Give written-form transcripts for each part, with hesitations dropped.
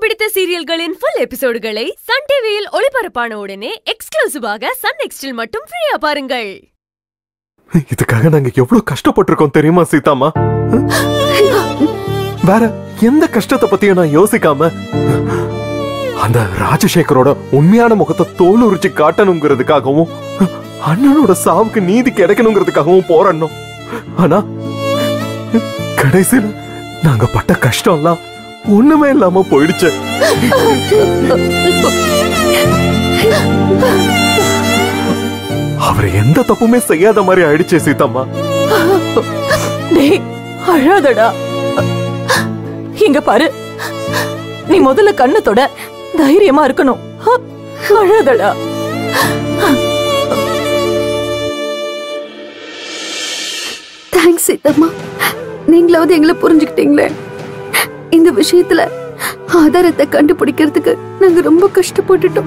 பிடித்த சீரியல்களின் full எபிசோடுகளை Sun டிவியில் ஒளிபரப்பான உடனே எக்ஸ்க்ளூசிவாக சன் நெக்ஸ்டில் மட்டும் ஃப்ரீயா பாருங்கள். இதுக்காக நாங்க எவ்வளவு கஷ்டப்பட்டிருக்கோம் தெரியுமா சீதாமா? வேற எந்த கஷ்டத்தை பத்தியும் நான் யோசிக்காம அந்த ராஜசேகரோட உண்மையான முகத்தை தோல் உரிச்சு காட்டணுங்கிறதுக்காகவும் அண்ணனோட சாவுக்கு நீதி கிடைக்கணுங்கிறதுக்காகவும் போராடணும். ஆனா கடைசியில நாங்க பட்ட கஷ்டம் எல்லாம் ஒண்ணுமே இல்லாம போயிடுச்சு. அவர் எந்த தப்புமே செய்யாத மாதிரி ஆயிடுச்சே சீதாம்மா. அழாதடா, இங்க பாரு, நீ முதல்ல கண்ணத்தோட தைரியமா இருக்கணும். அழாதடா. தேங்க்ஸ் சீதம்மா, நீங்களாவது எங்களை புரிஞ்சுக்கிட்டீங்களே. இந்த விஷயத்துல ஆதாரத்தை கண்டுபிடிக்கிறதுக்கு நாங்க ரொம்ப கஷ்டப்பட்டுட்டோம்.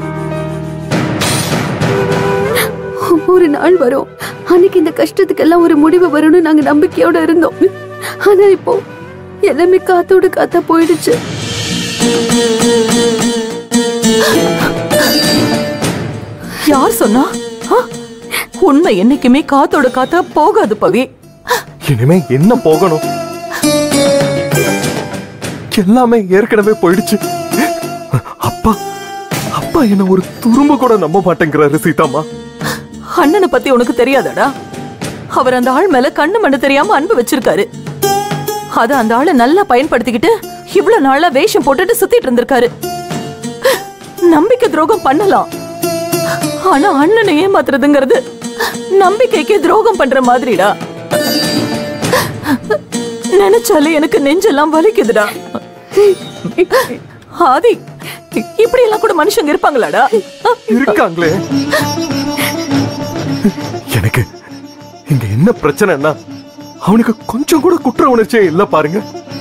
ஒரு நாள் வரும், அன்னைக்கு இந்த கஷ்டத்துக்கு எல்லாம் ஒரு முடிவு வரும்னு நாங்க நம்பிக்கையோட இருந்தோம். ஆனா இப்போ எல்லாமே காத்தோட காத்தா போயிடுச்சு. யார் சொன்னா? உண்மை என்னைக்குமே காத்தோட காத்தா போகாது பவி. இனிமே என்ன போகணும்? எல்லாமே ஏற்கனவே போயிடுச்சு. அப்பா அப்பா என்ன ஒரு துரும்பு கூட நம்ப மாட்டேங்கிறாரு சீதாமா. அண்ணனை பத்தி உனக்கு தெரியாதடா? அவர் அந்த ஆள் மேல கண்ணு மண்ணு தெரியாம அன்பு வச்சிருக்காரு. அத அந்த ஆளை நல்லா பயன்படுத்திக்கிட்டு இவ்வளவு நாளா வேஷம் போட்டுட்டு சுத்திட்டு இருந்திருக்காரு. நம்பிக்கை துரோகம் பண்ணலாம், ஆனா அண்ணனை ஏமாத்துறதுங்கிறது நம்பிக்கைக்கு துரோகம் பண்ற மாதிரிடா. நினைச்சாலே எனக்கு நெஞ்செல்லாம் வலிக்குதுடா. ஆதி, இப்படி எல்லாம் கூட மனுஷங்க இருப்பாங்களாடா? இருக்காங்களே. எனக்கு இங்க என்ன பிரச்சனைன்னா அவனுக்கு கொஞ்சம் கூட குற்ற உணர்ச்சியே இல்ல பாருங்க.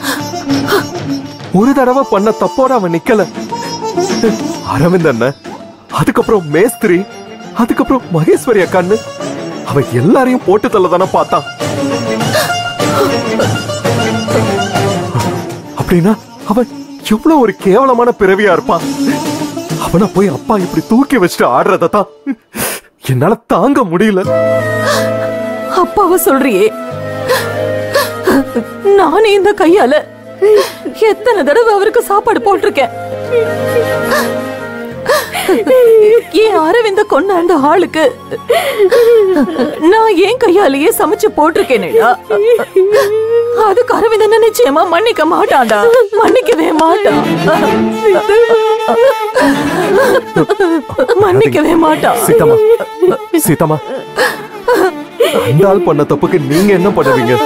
ஒரு தடவை பண்ண தப்போட அவன் நிக்கல. அரவிந்த் அண்ணன், அதுக்கப்புறம் மேஸ்திரி, அதுக்கப்புறம் மகேஸ்வரி அக்கான்னு அவன் எல்லாரையும் போட்டு தள்ளதானே பார்த்தான். அப்படின்னா அவன் எவ்வளவு ஒரு கேவலமான பிறவியா இருப்பான். அவனை போய் அப்பா இப்படி தூக்கி வச்சுட்டு ஆடுறதான் என்னால தாங்க முடியல. அப்பாவை சொல்றியே, நானே இந்த கையால எத்தனை தடவை அவருக்கு சாப்பாடு போட்டிருக்கேன். ஏன் அரவிந்த கொன்ன அந்த ஆளுக்கு நான் ஏன் கையாலேயே சமைச்சு போட்டிருக்கேனேடா. அதுக்கு அரவிந்த நிச்சயமா மன்னிக்க மாட்டான்டா, மன்னிக்கவே மாட்டான், மன்னிக்கவே மாட்டான். சீதம்மா, சீதம்மா, அந்த ஆள் பண்ண தப்புக்கு நீங்க என்ன பண்ணுவீங்க?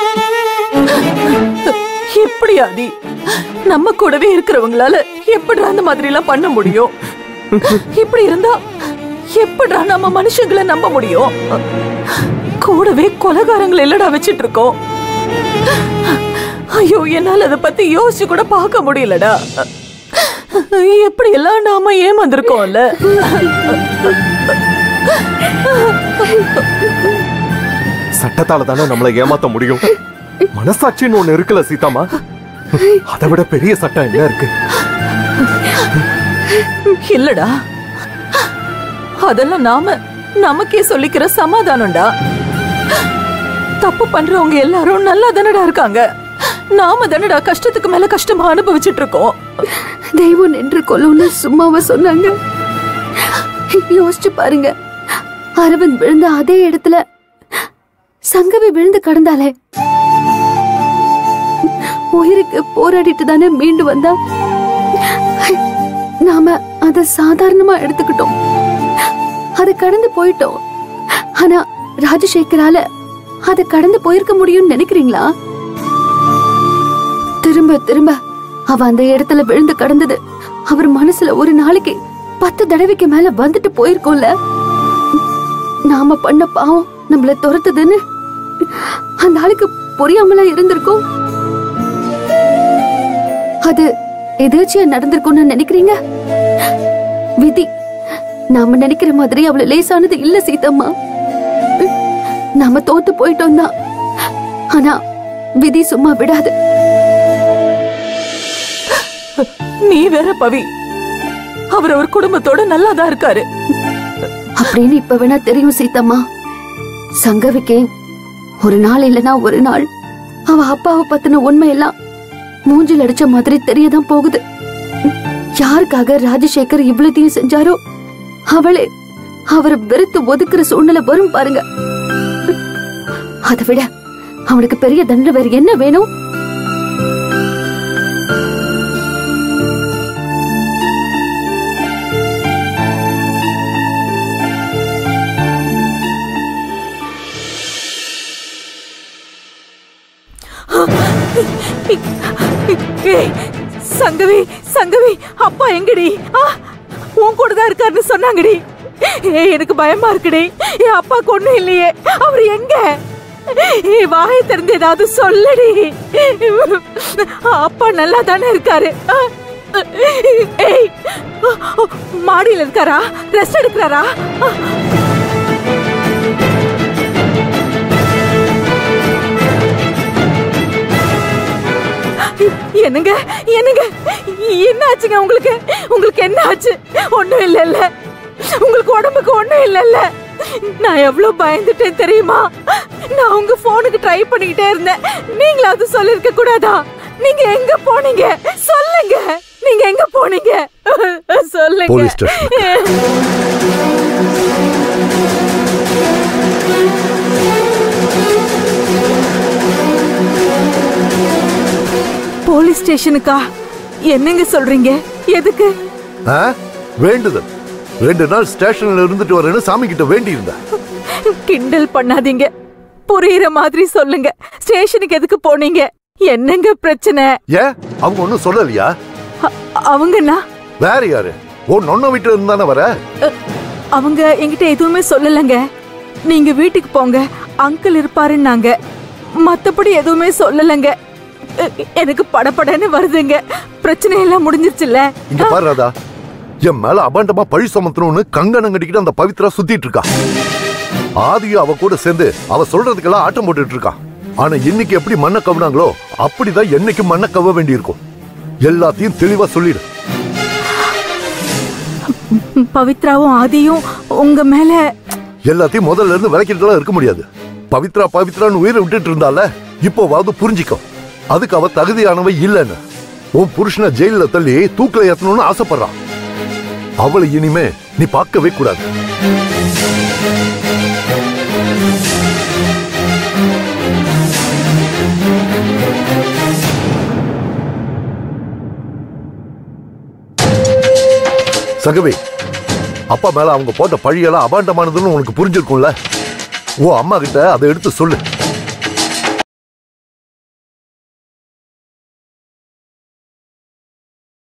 எப்படியாதி நம்ம கூடவே இருக்கிறவங்களால எப்படிடா அந்த மாதிரி எல்லாம் பண்ண முடியும்? இப்படி இருந்தா எப்படிடா நம்ம மனுஷங்களை நம்ப முடியும்? கூடவே கொலைகாரங்களை இல்லடா வச்சிட்டு இருக்கோம். ஐயோ, என்னால அதை பத்தி யோசிச்சு கூட பார்க்க முடியலடா. எப்படி எல்லாம் நாம ஏமாந்திருக்கோம்ல. சட்டத்தால தானே நம்மளை ஏமாத்த முடியும். மனசாட்சின்னு ஒண்ணு இருக்குல்ல சீதாமா, அதை விட பெரிய சட்டம் என்ன இருக்கு? இல்லடா, அதெல்லாம் நமக்கே சொல்லிக்கிற சமாதானம்டா. தப்பு பண்றவங்க எல்லாரும் நல்லா தானடா இருக்காங்க. நாம தானடா கஷ்டத்துக்கு மேல கஷ்டமா அனுபவிச்சுட்டு இருக்கோம். தெய்வம் நின்று கொள்ளுன்னு சும்மாவா சொன்னாங்க? யோசிச்சு பாருங்க, அரவிந்த் விழுந்த அதே இடத்துல சங்கவி விழுந்து கடந்தாலே உயிருக்கு போராடிட்டு தானே மீண்டு வந்தா. நாம அத சாதாரணமா எடுத்துக்கிட்டோம், அத கடந்து போயிட்டோம். ஆனா ராஜசேகரால அத கடந்து போயிருக்க முடியும்னு நினைக்கிறீங்களா? திரும்ப திரும்ப அவ அந்த இடத்துல விழுந்து கடந்தது அவர் மனசுல ஒரு நாளைக்கு 10 தடவைக்கு மேல வந்துட்டு போயிருக்கோம்ல. நாம பண்ண பாவம் நம்மள துரத்துதுன்னு அந்த ஆளுக்கு புரியாமல இருந்திருக்கும். அது எதாச்சியா நடந்திருக்கும்னு நினைக்கிறீங்க? விதி நாம நினைக்கிற மாதிரி அவ்வளவு லேசானது இல்ல சீதம்மா. நாம தோத்து போயிட்டோம் தான், ஆனா விதி சும்மா விடாது. நீ வேற பவி, அவர் குடும்பத்தோட நல்லாதான் இருக்காரு அப்படின்னு இப்ப வேணா தெரியும் சீதம்மா. சங்கவிக்கு ஒரு நாள் இல்லனா ஒரு நாள் அவ அப்பாவை பத்தின உண்மையெல்லாம் மூஞ்சில் அடிச்ச மாதிரி தெரியதான் போகுது. யாருக்காக ராஜசேகர் இவ்வளத்தையும் செஞ்சாரோ அவளே அவரை வெறுத்து ஒதுக்குற சூழ்நிலை வரும் பாருங்க. அதை விட அவனுக்கு பெரிய தண்டனை வேற என்ன வேணும்? சங்கவி, சங்கவி, அப்பா எங்கடி? உன் கூட தான் இருக்காருன்னு சொன்னாங்கடி. எனக்கு பயமா இருக்குடி. என் அப்பா ஒண்ணும் இல்லையே, அவர் எங்க? வாயை திறந்து ஏதாவது சொல்லடி. அப்பா நல்லா தானே இருக்காரு. மாடியில் இருக்காரா? ரெஸ்ட் எடுக்கிறாரா? என்னங்க, என்னங்க, என்ன ஆச்சுங்க உங்களுக்கு? உங்களுக்கு என்ன ஆச்சு? ஒண்ணும் இல்ல, உங்களுக்கு உடம்புக்கு ஒண்ணும் இல்ல. நான் எவ்வளவு பயந்துட்டேன் தெரியுமா? நான் உங்க போனுக்கு ட்ரை பண்ணிக்கிட்டே இருந்தேன். நீங்களாவது சொல்லிருக்க கூடாதா? நீங்க எங்க போனீங்க? சொல்லுங்க, நீங்க எங்க போனீங்க? சொல்லுங்க. போலீஸ் ஸ்டேஷனுக்கா? என்னங்க சொல்றீங்க? எதுக்கு? வேண்டுதல். 2 நாள் ஸ்டேஷன்ல இருந்துட்டு வரேன்னு சாமி கிட்ட வேண்டி இருந்தா. கிண்டல் பண்ணாதீங்க, புரியுற மாதிரி சொல்லுங்க. ஸ்டேஷனுக்கு எதுக்கு போனீங்க? என்னங்க பிரச்சனை? ஏன் அவங்க ஒண்ணும் சொல்லலையா? அவங்கண்ணா வேற யாரு? ஓ நொன்ன வீட்டுல இருந்தானே வர. அவங்க என்கிட்ட எதுவுமே சொல்லலங்க. நீங்க வீட்டுக்கு போங்க, அங்கிள் இருப்பாருன்னாங்க. மத்தபடி எதுவுமே சொல்லலங்க. எனக்கு படபடன்னு வருதுங்க. பிரச்சனை எல்லாம் முடிஞ்சிருச்சுல்ல. இங்க பாரு ராதா, என் மேல அபாண்டமா பழி சுமத்தணும்னு கங்கணம் கட்டிக்கிட்டு அந்த பவித்ரா சுத்திட்டு இருக்கா. ஆதியும் அவ கூட சேர்ந்து அவ சொல்றதுக்கெல்லாம் ஆட்டம் போட்டுட்டு இருக்கா. ஆனா இன்னைக்கு எப்படி மண்ணை கவுனாங்களோ அப்படிதான் என்னைக்கு மண்ணை கவ வேண்டி இருக்கும். எல்லாத்தையும் தெளிவா சொல்லிடு. பவித்ராவும் ஆதியும் உங்க மேல எல்லாத்தையும் முதல்ல இருந்து விளக்கிட்டுலாம் இருக்க முடியாது. பவித்ரா பவித்ரான்னு உயிரை விட்டுட்டு இருந்தால இப்போவாவது புரிஞ்சிக்கும். அதுக்கு அவ தகுதியானவ இல்லன்னு. உன் புருஷனை ஜெயில தள்ளி தூக்கில ஏத்தணும்னு ஆசைப்படுறான். அவளை இனிமே நீ பார்க்கவே கூடாது. சகவி, அப்பா மேல அவங்க போட்ட பழியெல்லாம் அபாண்டமானதுன்னு உனக்கு புரிஞ்சிருக்கும்ல. ஓ அம்மா கிட்ட அதை எடுத்து சொல்லு.